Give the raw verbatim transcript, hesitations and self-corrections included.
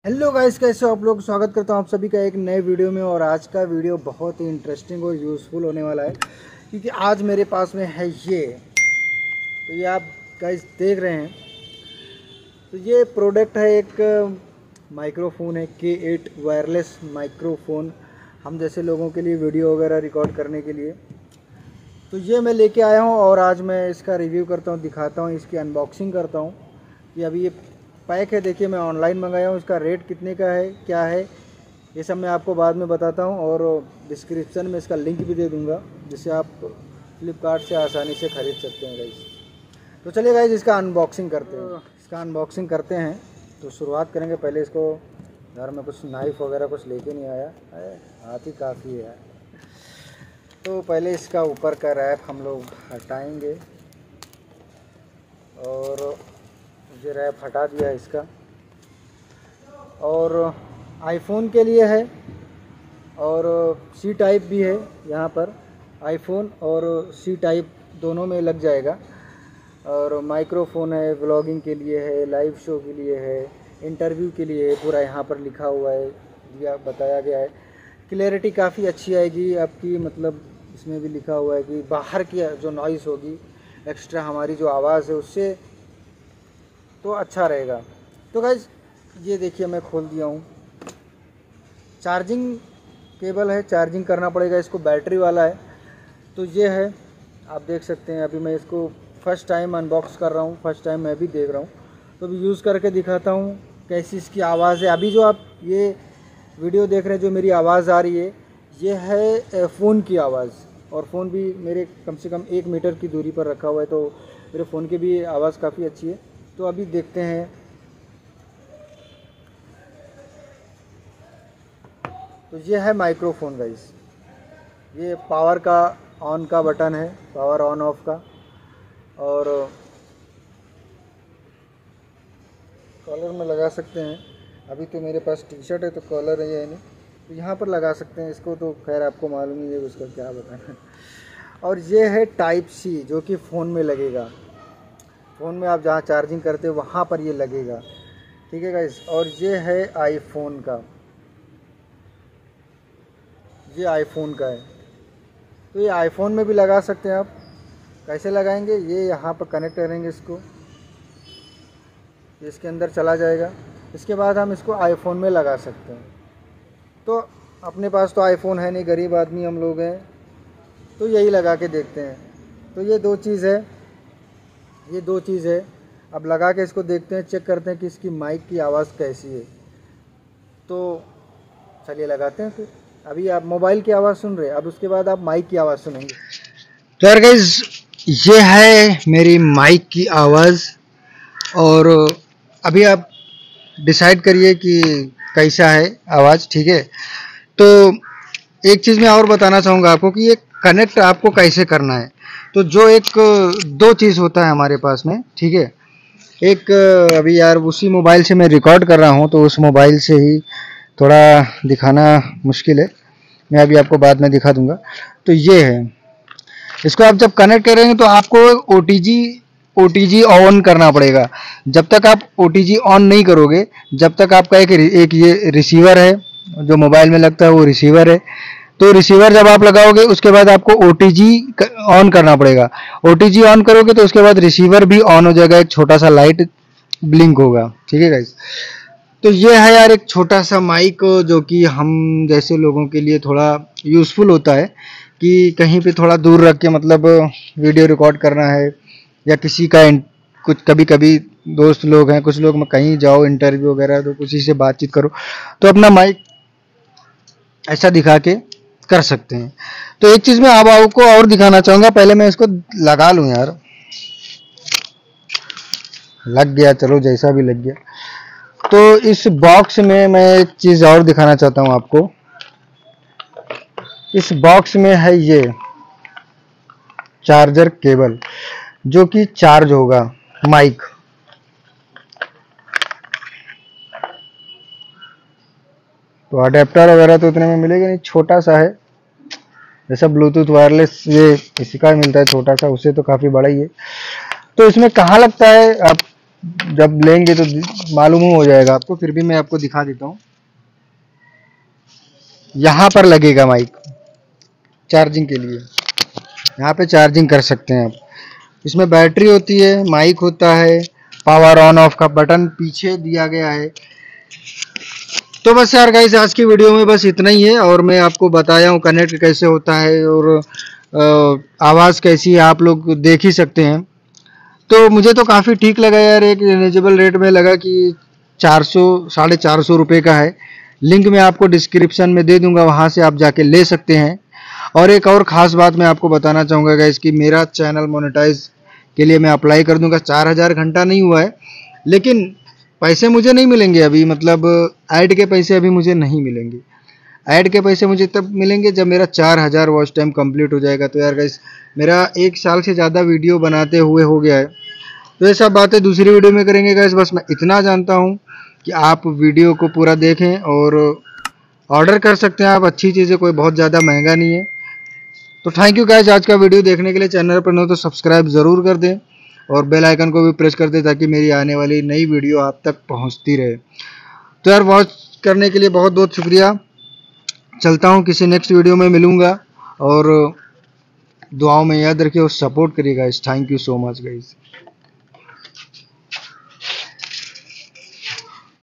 Hello guys, कैसे हो आप लोग। स्वागत करता हूं आप सभी का एक नए वीडियो में। और आज का वीडियो बहुत ही इंटरेस्टिंग और यूज़फुल होने वाला है, क्योंकि आज मेरे पास में है ये तो ये आप गाइस देख रहे हैं। तो ये प्रोडक्ट है, एक माइक्रोफोन है, के एट वायरलेस माइक्रोफोन, हम जैसे लोगों के लिए वीडियो वगैरह रिकॉर्ड करने के लिए। तो ये मैं लेके आया हूँ और आज मैं इसका रिव्यू करता हूँ, दिखाता हूँ, इसकी अनबॉक्सिंग करता हूँ कि अभी ये पैक है। देखिए, मैं ऑनलाइन मंगाया हूँ, इसका रेट कितने का है, क्या है, ये सब मैं आपको बाद में बताता हूँ। और डिस्क्रिप्शन में इसका लिंक भी दे दूँगा, जिससे आप फ्लिपकार्ट से आसानी से ख़रीद सकते हैं गाइस। तो चलिए गाइस, इसका अनबॉक्सिंग करते हैं। इसका अनबॉक्सिंग करते हैं तो शुरुआत करेंगे। पहले इसको, घर में कुछ नाइफ़ वगैरह कुछ लेके नहीं आया, हाथ ही काफ़ी है। तो पहले इसका ऊपर का रैप हम लोग हटाएंगे और ये रैप हटा दिया इसका। और आईफोन के लिए है और सी टाइप भी है यहाँ पर, आईफोन और सी टाइप दोनों में लग जाएगा। और माइक्रोफोन है, व्लॉगिंग के लिए है, लाइव शो के लिए है, इंटरव्यू के लिए है, पूरा यहाँ पर लिखा हुआ है, दिया बताया गया है। क्लैरिटी काफ़ी अच्छी आएगी आपकी, मतलब इसमें भी लिखा हुआ है कि बाहर की जो नॉइज़ होगी, एक्स्ट्रा हमारी जो आवाज़ है उससे तो अच्छा रहेगा। तो गाइज ये देखिए, मैं खोल दिया हूँ। चार्जिंग केबल है, चार्जिंग करना पड़ेगा इसको, बैटरी वाला है। तो ये है, आप देख सकते हैं। अभी मैं इसको फर्स्ट टाइम अनबॉक्स कर रहा हूँ, फर्स्ट टाइम मैं भी देख रहा हूँ, तो अभी यूज़ करके दिखाता हूँ कैसी इसकी आवाज़ है। अभी जो आप ये वीडियो देख रहे हैं, जो मेरी आवाज़ आ रही है, ये है फ़ोन की आवाज़। और फ़ोन भी मेरे कम से कम एक मीटर की दूरी पर रखा हुआ है, तो मेरे फ़ोन की भी आवाज़ काफ़ी अच्छी है। तो अभी देखते हैं। तो ये है माइक्रोफोन गाइस, ये पावर का ऑन का बटन है, पावर ऑन ऑफ का। और कॉलर में लगा सकते हैं। अभी तो मेरे पास टी शर्ट है तो कॉलर है नहीं, तो यहाँ पर लगा सकते हैं इसको। तो खैर आपको मालूम ही है उसका क्या बताना। और ये है टाइप सी, जो कि फ़ोन में लगेगा। फ़ोन में आप जहाँ चार्जिंग करते हो वहाँ पर ये लगेगा, ठीक है गाइस। और ये है आईफोन का, ये आईफोन का है। तो ये आईफोन में भी लगा सकते हैं आप। कैसे लगाएंगे, ये यहाँ पर कनेक्ट करेंगे इसको, ये इसके अंदर चला जाएगा। इसके बाद हम इसको आईफोन में लगा सकते हैं। तो अपने पास तो आईफोन है नहीं, गरीब आदमी हम लोग हैं, तो यही लगा के देखते हैं। तो ये दो चीज़ है, ये दो चीज़ है। अब लगा के इसको देखते हैं, चेक करते हैं कि इसकी माइक की आवाज़ कैसी है। तो चलिए लगाते हैं फिर। अभी आप मोबाइल की आवाज़ सुन रहे हैं, अब उसके बाद आप माइक की आवाज़ सुनेंगे। तो यार गाइस, ये है मेरी माइक की आवाज़। और अभी आप डिसाइड करिए कि कैसा है आवाज़, ठीक है। तो एक चीज़ मैं और बताना चाहूँगा आपको कि ये कनेक्ट आपको कैसे करना है। तो जो एक दो चीज़ होता है हमारे पास में, ठीक है। एक अभी यार उसी मोबाइल से मैं रिकॉर्ड कर रहा हूँ, तो उस मोबाइल से ही थोड़ा दिखाना मुश्किल है, मैं अभी आपको बाद में दिखा दूंगा। तो ये है, इसको आप जब कनेक्ट करेंगे तो आपको O T G O T G on करना पड़ेगा। जब तक आप ओ टी जी ऑन नहीं करोगे, जब तक आपका एक एक ये रिसीवर है जो मोबाइल में लगता है, वो रिसीवर है। तो रिसीवर जब आप लगाओगे, उसके बाद आपको ओ टी जी ऑन करना पड़ेगा। ओ टी जी ऑन करोगे तो उसके बाद रिसीवर भी ऑन हो जाएगा, एक छोटा सा लाइट ब्लिंक होगा, ठीक है गाइस। तो ये है यार एक छोटा सा माइक, जो कि हम जैसे लोगों के लिए थोड़ा यूज़फुल होता है, कि कहीं पे थोड़ा दूर रख के मतलब वीडियो रिकॉर्ड करना है, या किसी का कुछ, कभी कभी दोस्त लोग हैं, कुछ लोग में कहीं जाओ इंटरव्यू वगैरह, तो किसी से बातचीत करो, तो अपना माइक ऐसा दिखा के कर सकते हैं। तो एक चीज़ मैं आप आपको और दिखाना चाहूँगा, पहले मैं इसको लगा लूँ यार। लग गया, चलो जैसा भी लग गया। तो इस बॉक्स में मैं एक चीज़ और दिखाना चाहता हूँ आपको। इस बॉक्स में है ये चार्जर केबल, जो कि चार्ज होगा माइक। तो अडेप्टर वगैरह तो उतने में मिलेगा नहीं, छोटा सा है, जैसा ब्लूटूथ वायरलेस ये इसी का मिलता है छोटा सा, उससे तो काफ़ी बड़ा ही है। तो इसमें कहाँ लगता है, आप जब लेंगे तो मालूम हो जाएगा आपको, फिर भी मैं आपको दिखा देता हूँ। यहाँ पर लगेगा माइक चार्जिंग के लिए, यहाँ पे चार्जिंग कर सकते हैं आप। इसमें बैटरी होती है, माइक होता है, पावर ऑन ऑफ का बटन पीछे दिया गया है। तो बस यार गाइस, आज की वीडियो में बस इतना ही है, और मैं आपको बताया हूँ कनेक्ट कैसे होता है और आवाज़ कैसी है, आप लोग देख ही सकते हैं। तो मुझे तो काफ़ी ठीक लगा यार, एक रिजनेबल रेट में लगा कि चार सौ साढ़े चार सौ रुपये का है। लिंक मैं आपको डिस्क्रिप्शन में दे दूंगा, वहाँ से आप जाके ले सकते हैं। और एक और ख़ास बात मैं आपको बताना चाहूँगा गाइस कि मेरा चैनल मोनेटाइज के लिए मैं अप्लाई कर दूंगा। चार हज़ार घंटा नहीं हुआ है, लेकिन पैसे मुझे नहीं मिलेंगे अभी, मतलब ऐड के पैसे अभी मुझे नहीं मिलेंगे। ऐड के पैसे मुझे तब मिलेंगे जब मेरा चार हज़ार वॉच टाइम कंप्लीट हो जाएगा। तो यार गाइस, मेरा एक साल से ज़्यादा वीडियो बनाते हुए हो गया है। तो ये सब बातें दूसरी वीडियो में करेंगे गाइस। बस मैं इतना जानता हूँ कि आप वीडियो को पूरा देखें और ऑर्डर कर सकते हैं आप, अच्छी चीज़ें, कोई बहुत ज़्यादा महंगा नहीं है। तो थैंक यू गाइस आज का वीडियो देखने के लिए। चैनल पर न हो तो सब्सक्राइब ज़रूर कर दें और बेल आइकन को भी प्रेस कर दें, ताकि मेरी आने वाली नई वीडियो आप तक पहुंचती रहे। तो यार, वॉच करने के लिए बहुत बहुत शुक्रिया। चलता हूं, किसी नेक्स्ट वीडियो में मिलूंगा, और दुआओं में याद रखिए और सपोर्ट करिए guys. Thank you so much guys.